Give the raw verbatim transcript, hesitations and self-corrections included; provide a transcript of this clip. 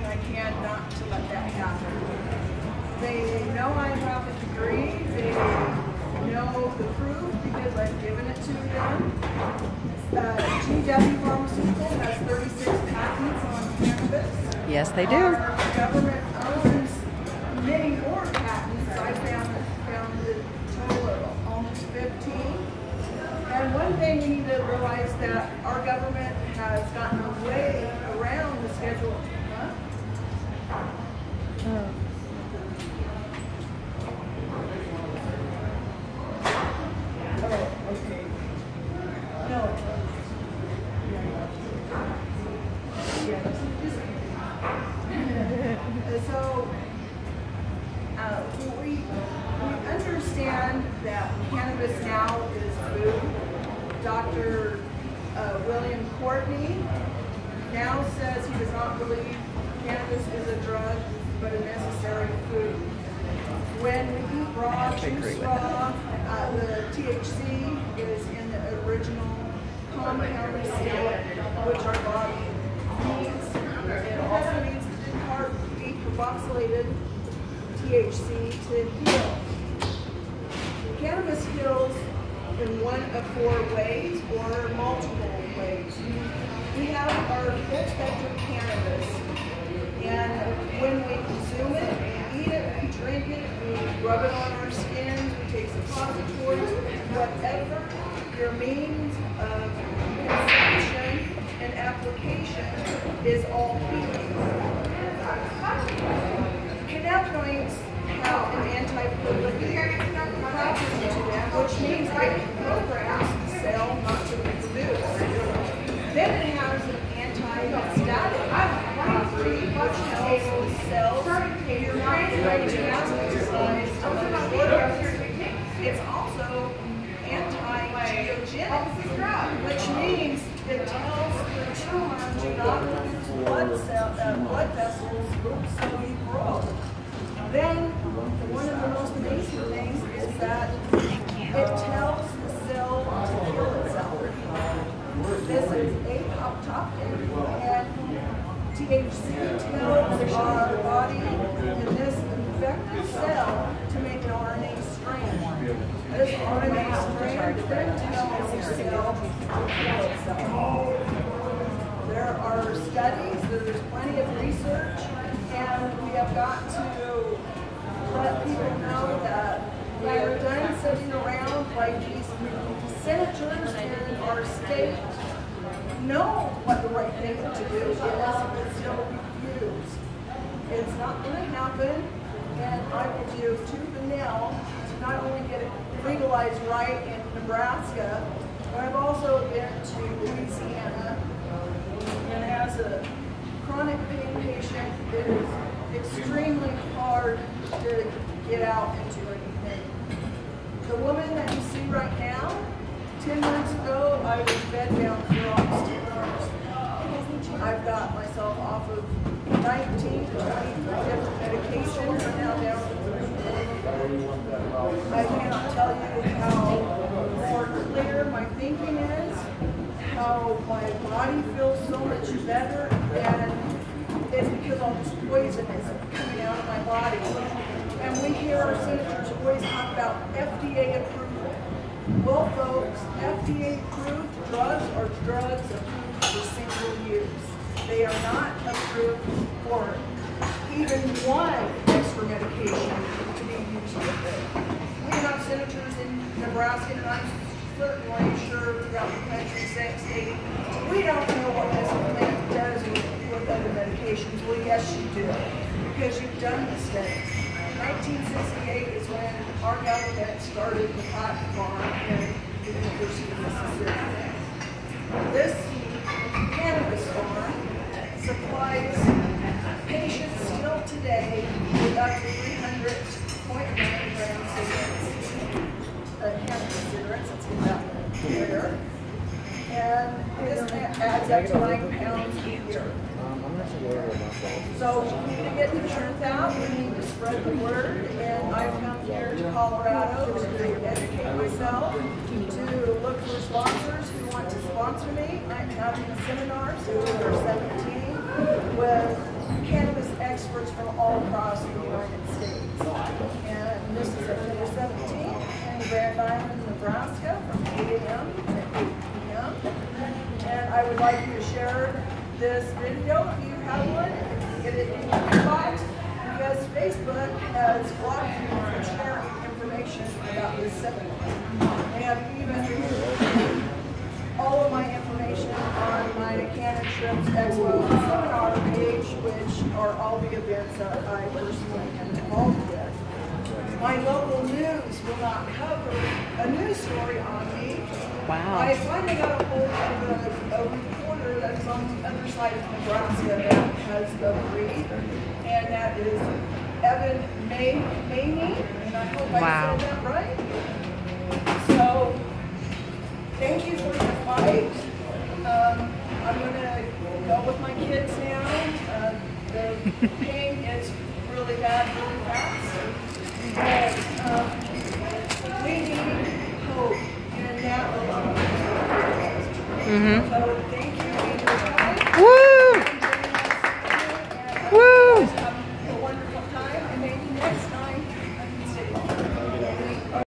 I can not to let that happen. They know I have a degree. They know the proof because I've given it to them. Uh, G W Pharmaceutical has thirty-six patents on cannabis. Yes, they do. Our government owns many more patents. I found, found a total of almost fifteen. And one thing we need to realize that our government has gotten a way around the schedule. Huh? Oh. Oh, okay. No. So, uh, we, we understand that cannabis now is food. Doctor Uh, William Courtney now says he does not believe cannabis is a drug, but a necessary food. When we eat raw, juice raw, uh, the T H C is in the original compound state, which our body needs. It also needs to decarboxylated T H C to heal. Cannabis heals in one of four ways or multiple ways. We have our full spectrum cannabis, and when we consume it, we eat it, we drink it, we rub it on our skins, we take suppositories, whatever your means of consumption and application is all healing. Cannabinoids have an anti-proliferative property to them, which means it programs the cell not to reproduce. Then it has an anti-static property, which tells the cells you're not going to metastasize to other organs. It's also anti-geogenic, which means it tells the tumor to not produce blood, cell, uh, blood vessels so you grow. Then, one of the most amazing things is that it tells the cell to kill itself. This is apoptotic, and T H C tells our body in this infected cell to make an R N A strand. This R N A strand then tells the cell to kill itself. There are studies, there's plenty of research, and we have got to let people know that we are done sitting around like these senators in our state know what the right thing to do is, but still refuse. It's not going to happen, and I will do tooth and nail to not only get it legalized right in Nebraska, but I've also been to Louisiana, and as a chronic pain patient, it is extremely hard to get out into anything. The woman that you see right now, ten months ago, I was bedbound for almost two months. I've got myself off of nineteen to twenty different medications. I'm now down to three. I cannot tell you how more clear my thinking is, how my body feels so much better, and it's because all this poison is coming out of my body. And we hear our senators always talk about F D A approval. Well, folks, F D A approved drugs are drugs approved for single use. They are not approved for even one extra medication to be used with it. We have senators in Nebraska, and I'm certainly sure throughout the country, state, we don't know what this plant does with, with other medications. Well, yes, you do, because you've done the studies. nineteen sixty-eight is when our government started the cotton farm in the University of Mississippi. This cannabis farm supplies patients still today with up to three hundred point nine gram cigarettes. Uh, cannabis cigarettes, it's about there. And this adds up to nine pounds a year. So we need to get the truth out, we need to spread the word, and I've come here to Colorado to educate myself, to look for sponsors want to sponsor me. I'm having seminars until they're seventeen with cannabis experts from all across the United States. And this is September seventeenth in Grand Island, Nebraska from eight A M to eight P M And I would like you to share this video if you have one, if you get it in your inbox, because Facebook has blocked you from sharing information about this seminar. They have even removed all of my information on my Cannon Trips Expo seminar page, which are all the events that I personally am involved with. My local news will not cover a news story on me. Wow. I finally got a hold of a, a reporter that's on the other side of Nebraska that has agreed, and that is Evan May Maney, and I hope I Wow. said that right. So, thank you for your fight. Um, I'm going to go with my kids now. Uh, the pain is really bad, really fast. But um, we need hope, and that alone. Mm-hmm. So,